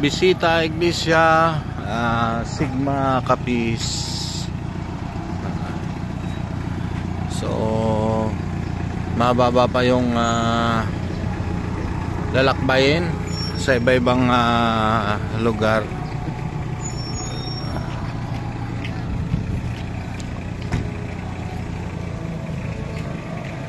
Bisita Iglesia Sigma Capiz. So mababa pa yung lalakbayin sa iba-ibang lugar.